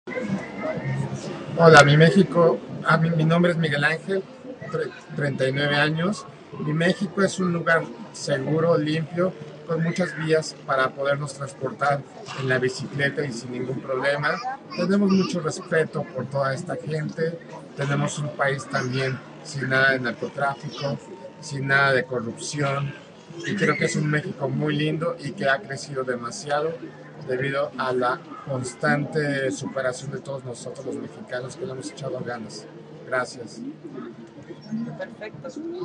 Hola, mi México, mi nombre es Miguel Ángel, 39 años. Mi México es un lugar seguro, limpio, con muchas vías para podernos transportar en la bicicleta y sin ningún problema. Tenemos mucho respeto por toda esta gente. Tenemos un país también sin nada de narcotráfico, sin nada de corrupción. Y creo que es un México muy lindo y que ha crecido demasiado debido a la constante superación de todos nosotros los mexicanos que le hemos echado ganas. Gracias. Perfecto.